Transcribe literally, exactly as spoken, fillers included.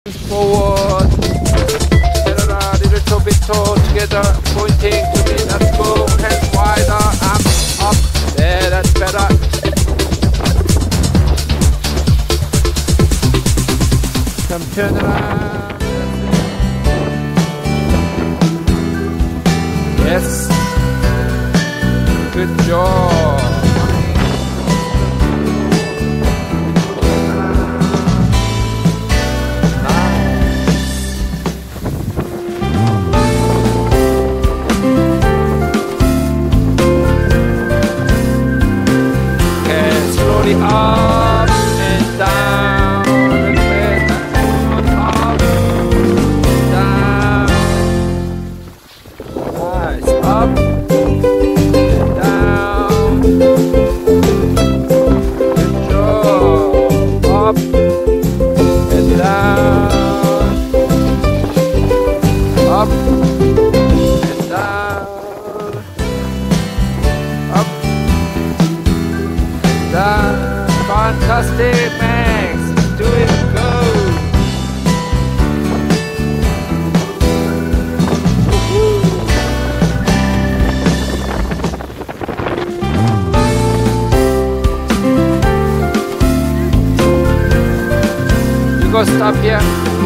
Forward. Together, a little bit tall together. Pointing to me. Let's go. Hands wider. Up, up. There, that's better. Come turn around. Yes. Good job. Up and down, and then up, down. Nice. Up and down. Good job. Up and down. Up and down. Up and down. Fantastic, Max! Do it, go! You go stop here.